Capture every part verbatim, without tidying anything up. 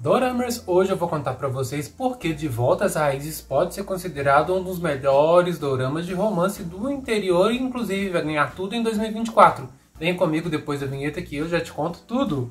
Doramers, hoje eu vou contar pra vocês por que De Volta às Raízes pode ser considerado um dos melhores doramas de romance do interior e inclusive vai ganhar tudo em dois mil e vinte e quatro. Vem comigo depois da vinheta que eu já te conto tudo.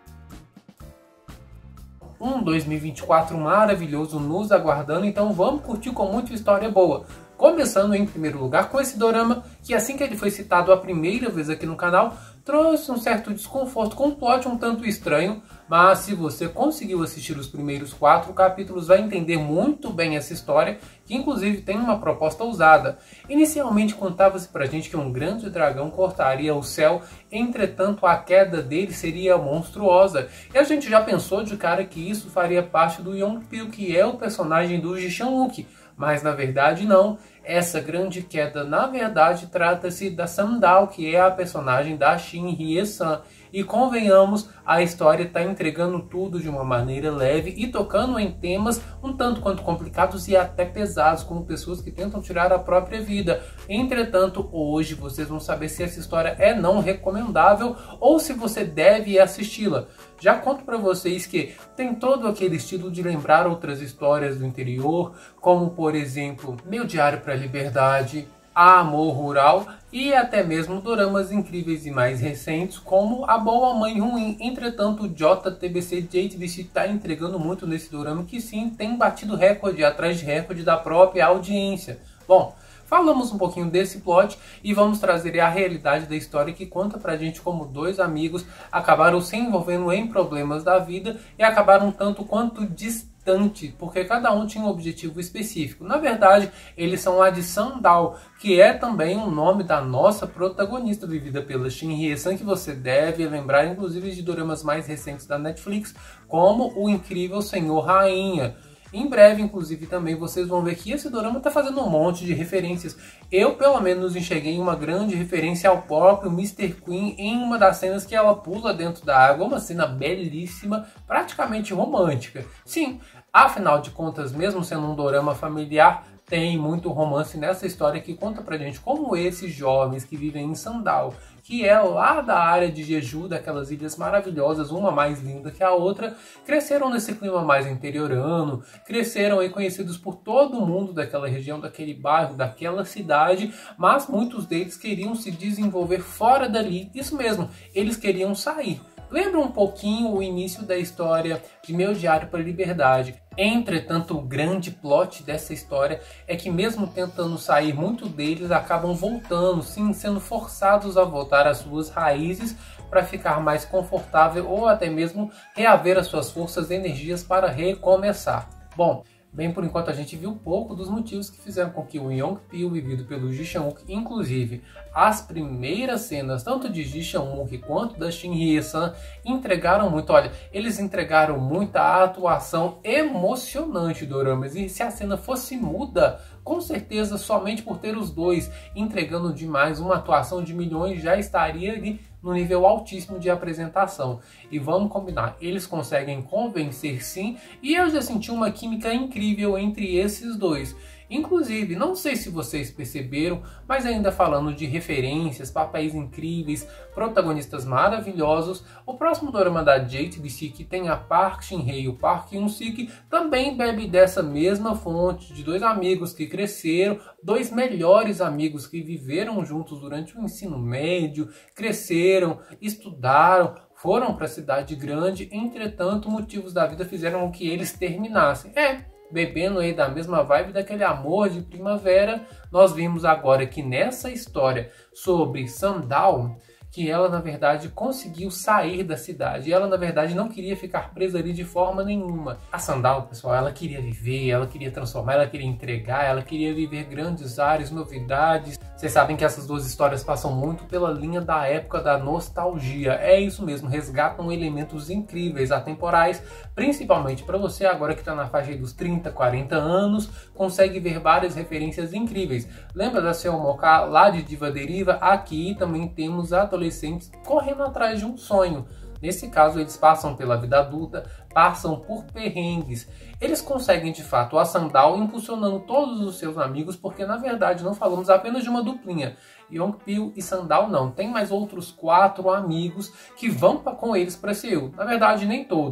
Um dois mil e vinte e quatro maravilhoso nos aguardando, então vamos curtir com muita história boa. Começando em primeiro lugar com esse dorama, que assim que ele foi citado a primeira vez aqui no canal, trouxe um certo desconforto com um plot um tanto estranho, mas se você conseguiu assistir os primeiros quatro capítulos vai entender muito bem essa história, que inclusive tem uma proposta ousada. Inicialmente contava-se pra gente que um grande dragão cortaria o céu, entretanto a queda dele seria monstruosa, e a gente já pensou de cara que isso faria parte do Yong-pil, que é o personagem do Ji Chan-wook, mas na verdade não. Essa grande queda, na verdade, trata-se da Sandal, que é a personagem da Shin Hye-san. E convenhamos, a história está entregando tudo de uma maneira leve e tocando em temas um tanto quanto complicados e até pesados, como pessoas que tentam tirar a própria vida. Entretanto, hoje vocês vão saber se essa história é não recomendável ou se você deve assisti-la. Já conto para vocês que tem todo aquele estilo de lembrar outras histórias do interior, como por exemplo, Meu Diário para a Liberdade, Amor Rural e até mesmo doramas incríveis e mais recentes como A Boa Mãe Ruim. Entretanto, o J T B C J T B C está entregando muito nesse dorama, que sim, tem batido recorde atrás de recorde da própria audiência. Bom, falamos um pouquinho desse plot e vamos trazer a realidade da história, que conta pra gente como dois amigos acabaram se envolvendo em problemas da vida e acabaram um tanto quanto distante, porque cada um tinha um objetivo específico. Na verdade, eles são a de Sandal, que é também o nome da nossa protagonista, vivida pela Shin Hye-san, que você deve lembrar inclusive de doramas mais recentes da Netflix, como O Incrível Senhor Rainha. Em breve, inclusive, também vocês vão ver que esse dorama está fazendo um monte de referências. Eu, pelo menos, enxerguei uma grande referência ao próprio mister Queen em uma das cenas que ela pula dentro da água. Uma cena belíssima, praticamente romântica. Sim, afinal de contas, mesmo sendo um dorama familiar, tem muito romance nessa história que conta pra gente como esses jovens que vivem em Sandal, que é lá da área de Jeju, daquelas ilhas maravilhosas, uma mais linda que a outra, cresceram nesse clima mais interiorano, cresceram e conhecidos por todo mundo daquela região, daquele bairro, daquela cidade, mas muitos deles queriam se desenvolver fora dali. Isso mesmo, eles queriam sair. Lembra um pouquinho o início da história de Meu Diário para a Liberdade. Entretanto, o grande plot dessa história é que mesmo tentando sair, muitos deles acabam voltando, sim, sendo forçados a voltar às suas raízes para ficar mais confortável ou até mesmo reaver as suas forças e energias para recomeçar. Bom, bem, por enquanto a gente viu pouco dos motivos que fizeram com que o Yong-pil, vivido pelo Ji Chan-wook, inclusive as primeiras cenas, tanto de Ji Chan-wook quanto da Shin Hye-san, entregaram muito. Olha, eles entregaram muita atuação emocionante, doramas, e se a cena fosse muda, com certeza, somente por ter os dois entregando demais, uma atuação de milhões já estaria ali no nível altíssimo de apresentação. E vamos combinar, eles conseguem convencer sim, e eu já senti uma química incrível entre esses dois. Inclusive, não sei se vocês perceberam, mas ainda falando de referências, papéis incríveis, protagonistas maravilhosos, o próximo dorama da J T B C, que tem a Park Shin-hye e o Park Yoon-sik, também bebe dessa mesma fonte de dois amigos que cresceram, dois melhores amigos que viveram juntos durante o ensino médio, cresceram, estudaram, foram para a cidade grande, entretanto, motivos da vida fizeram com que eles terminassem. É, bebendo aí da mesma vibe daquele amor de primavera. Nós vimos agora que nessa história sobre Sandal, que ela na verdade conseguiu sair da cidade. Ela na verdade não queria ficar presa ali de forma nenhuma. A Sandal, pessoal, ela queria viver, ela queria transformar, ela queria entregar, ela queria viver grandes áreas, novidades. Vocês sabem que essas duas histórias passam muito pela linha da época da nostalgia. É isso mesmo, resgatam elementos incríveis, atemporais, principalmente para você agora que está na faixa dos trinta, quarenta anos, consegue ver várias referências incríveis. Lembra da Seomoka lá de Diva Deriva? Aqui também temos adolescentes correndo atrás de um sonho. Nesse caso, eles passam pela vida adulta, passam por perrengues. Eles conseguem, de fato, a Sandal impulsionando todos os seus amigos, porque, na verdade, não falamos apenas de uma duplinha. Yong-pil e Sandal não. Tem mais outros quatro amigos que vão pra, com eles para Seul. Na verdade, nem todos.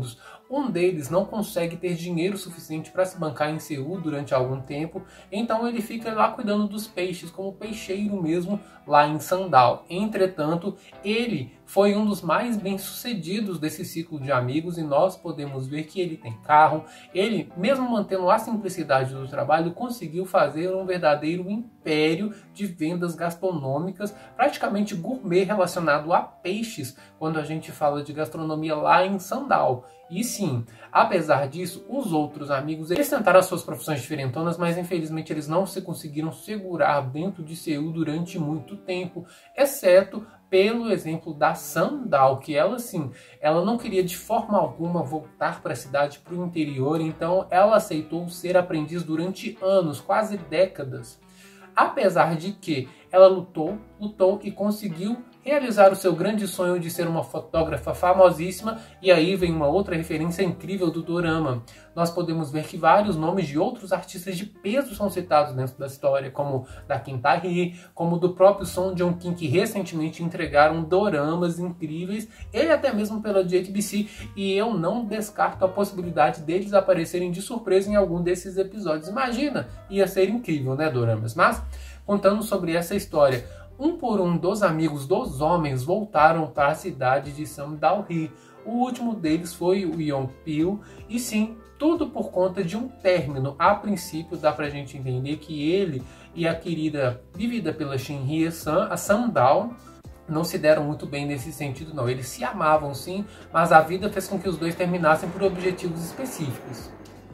Um deles não consegue ter dinheiro suficiente para se bancar em Seul durante algum tempo, então ele fica lá cuidando dos peixes, como peixeiro mesmo, lá em Sandal. Entretanto, ele foi um dos mais bem-sucedidos desse ciclo de amigos e nós podemos ver que ele tem carro. Ele, mesmo mantendo a simplicidade do trabalho, conseguiu fazer um verdadeiro império de vendas gastronômicas, praticamente gourmet relacionado a peixes, quando a gente fala de gastronomia lá em Sandal. E sim, apesar disso, os outros amigos, eles tentaram as suas profissões diferentonas, mas infelizmente eles não se conseguiram segurar dentro de Seul durante muito tempo, exceto pelo exemplo da Sandal, que ela sim, ela não queria de forma alguma voltar para a cidade, para o interior, então ela aceitou ser aprendiz durante anos, quase décadas. Apesar de que ela lutou, lutou e conseguiu realizar o seu grande sonho de ser uma fotógrafa famosíssima, e aí vem uma outra referência incrível do dorama. Nós podemos ver que vários nomes de outros artistas de peso são citados dentro da história, como da Kim Tae-hee, como do próprio Song Joong-ki, que recentemente entregaram doramas incríveis, ele até mesmo pela J T B C, e eu não descarto a possibilidade deles aparecerem de surpresa em algum desses episódios. Imagina, ia ser incrível, né, doramas? Mas, contando sobre essa história, um por um dos amigos dos homens voltaram para a cidade de Samdal-hee. O último deles foi o Yeon-pil, e sim, tudo por conta de um término. A princípio dá pra gente entender que ele e a querida vivida pela Shin Hye-san, a Sandal, não se deram muito bem nesse sentido não. Eles se amavam sim, mas a vida fez com que os dois terminassem por objetivos específicos.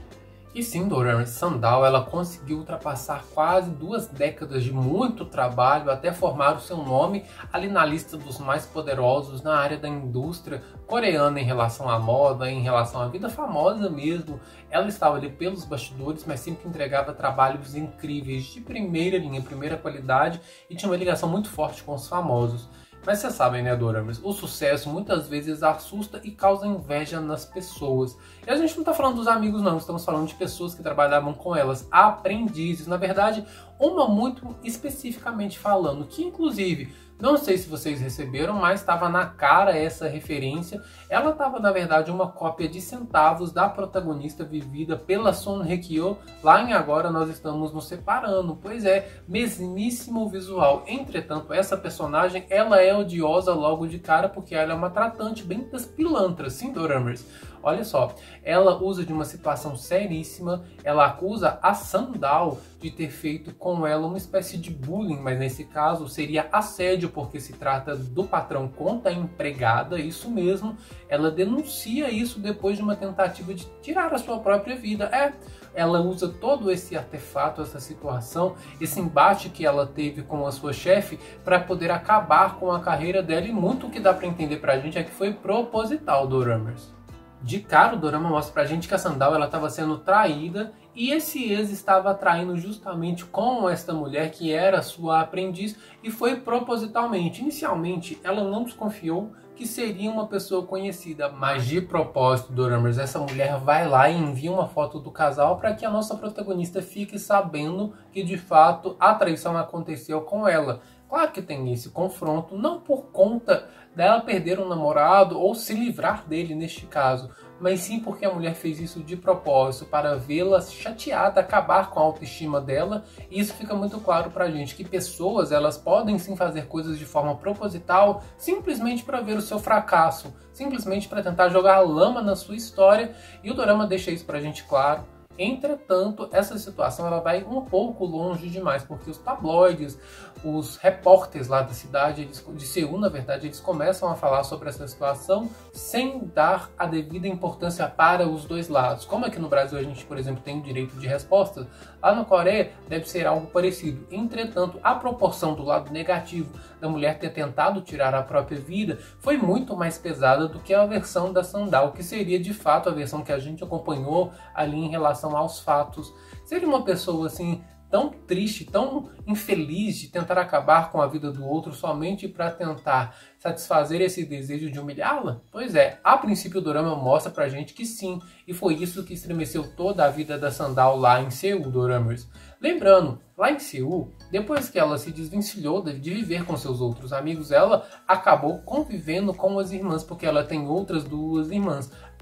E sim, Dorama, Sandal, ela conseguiu ultrapassar quase duas décadas de muito trabalho até formar o seu nome ali na lista dos mais poderosos na área da indústria coreana em relação à moda, em relação à vida famosa mesmo. Ela estava ali pelos bastidores, mas sempre entregava trabalhos incríveis, de primeira linha, primeira qualidade, e tinha uma ligação muito forte com os famosos. Mas vocês sabem, né, Doramas? O sucesso muitas vezes assusta e causa inveja nas pessoas. E a gente não tá falando dos amigos, não. Estamos falando de pessoas que trabalhavam com elas, aprendizes. Na verdade, uma muito especificamente falando, que inclusive, não sei se vocês receberam, mas estava na cara essa referência. Ela estava, na verdade, uma cópia de centavos da protagonista vivida pela Son Hye-kyo. Lá em Agora Nós Estamos Nos Separando. Pois é, mesmíssimo visual. Entretanto, essa personagem, ela é odiosa logo de cara, porque ela é uma tratante bem das pilantras, sim, Doramers? Olha só, ela usa de uma situação seríssima, ela acusa a Sandal de ter feito com ela uma espécie de bullying, mas nesse caso seria assédio, porque se trata do patrão contra a empregada, isso mesmo. Ela denuncia isso depois de uma tentativa de tirar a sua própria vida. É, ela usa todo esse artefato, essa situação, esse embate que ela teve com a sua chefe para poder acabar com a carreira dela, e muito o que dá para entender pra gente é que foi proposital, Doramers. De cara, o dorama mostra pra gente que a Sandal estava sendo traída, e esse ex estava traindo justamente com esta mulher que era sua aprendiz, e foi propositalmente. Inicialmente, ela não desconfiou que seria uma pessoa conhecida, mas de propósito, Doramers, essa mulher vai lá e envia uma foto do casal para que a nossa protagonista fique sabendo que de fato a traição aconteceu com ela. Claro que tem esse confronto, não por conta dela perder um namorado ou se livrar dele neste caso, mas sim porque a mulher fez isso de propósito, para vê-la chateada, acabar com a autoestima dela. E isso fica muito claro pra gente, que pessoas, elas podem sim fazer coisas de forma proposital, simplesmente para ver o seu fracasso, simplesmente para tentar jogar lama na sua história, e o dorama deixa isso pra gente claro. Entretanto, essa situação ela vai um pouco longe demais, porque os tabloides, os repórteres lá da cidade, eles, de Seul, na verdade, eles começam a falar sobre essa situação sem dar a devida importância para os dois lados. Como aqui no Brasil a gente, por exemplo, tem o direito de resposta, lá na Coreia deve ser algo parecido. Entretanto, a proporção do lado negativo da mulher ter tentado tirar a própria vida foi muito mais pesada do que a versão da Sandal, que seria de fato a versão que a gente acompanhou ali em relação aos fatos. Seria uma pessoa assim tão triste, tão infeliz de tentar acabar com a vida do outro somente para tentar satisfazer esse desejo de humilhá-la? Pois é, a princípio o dorama mostra pra gente que sim, e foi isso que estremeceu toda a vida da Sandal lá em Seul, Doramers. Lembrando, lá em Seul, depois que ela se desvencilhou de viver com seus outros amigos, ela acabou convivendo com as irmãs, porque ela tem outras duas irmãs,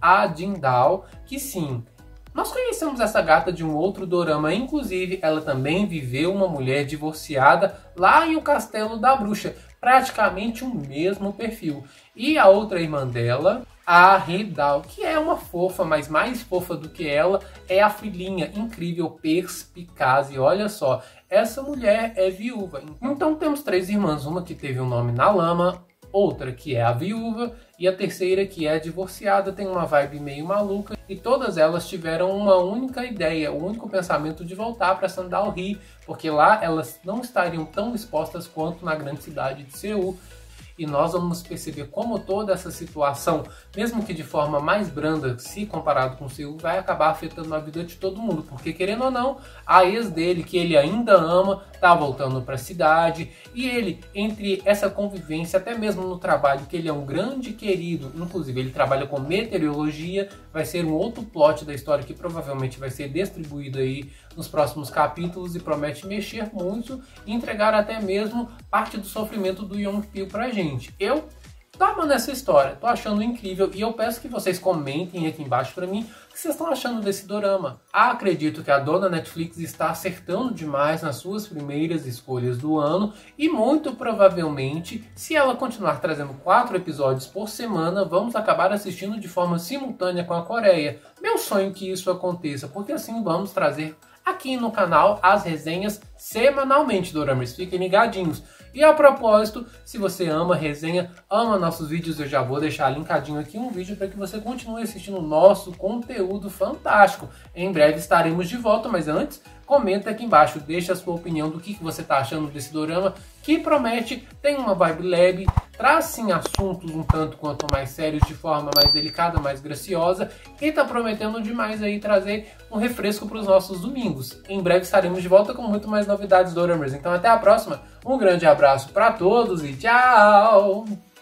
a Jindal, que sim, nós conhecemos essa gata de um outro dorama, inclusive ela também viveu uma mulher divorciada lá em O Castelo da Bruxa, praticamente o mesmo perfil. E a outra irmã dela, a Redal, que é uma fofa, mas mais fofa do que ela é a filhinha incrível Perspicaz. E olha só, essa mulher é viúva. Então temos três irmãs, uma que teve o um nome na lama, outra que é a viúva e a terceira que é a divorciada, tem uma vibe meio maluca, e todas elas tiveram uma única ideia, o um único pensamento de voltar para Sandalri, porque lá elas não estariam tão expostas quanto na grande cidade de Seul. E nós vamos perceber como toda essa situação, mesmo que de forma mais branda, se comparado com o Seul, vai acabar afetando a vida de todo mundo. Porque, querendo ou não, a ex dele, que ele ainda ama, tá voltando para a cidade. E ele, entre essa convivência, até mesmo no trabalho, que ele é um grande querido, inclusive ele trabalha com meteorologia, vai ser um outro plot da história que provavelmente vai ser distribuído aí nos próximos capítulos e promete mexer muito e entregar até mesmo parte do sofrimento do Yongpil pra gente. Eu tô amando essa história, tô achando incrível e eu peço que vocês comentem aqui embaixo pra mim o que vocês estão achando desse dorama. Acredito que a dona Netflix está acertando demais nas suas primeiras escolhas do ano e muito provavelmente, se ela continuar trazendo quatro episódios por semana, vamos acabar assistindo de forma simultânea com a Coreia. Meu sonho é que isso aconteça, porque assim vamos trazer aqui no canal as resenhas semanalmente, doramers, fiquem ligadinhos. E a propósito, se você ama resenha, ama nossos vídeos, eu já vou deixar linkadinho aqui um vídeo para que você continue assistindo o nosso conteúdo fantástico. Em breve estaremos de volta, mas antes, comenta aqui embaixo, deixa a sua opinião do que você está achando desse dorama, que promete, tem uma vibe leve, traz sim assuntos um tanto quanto mais sérios de forma mais delicada, mais graciosa, e tá prometendo demais aí trazer um refresco para os nossos domingos. Em breve estaremos de volta com muito mais novidades doramers, então até a próxima, um grande abraço para todos e tchau!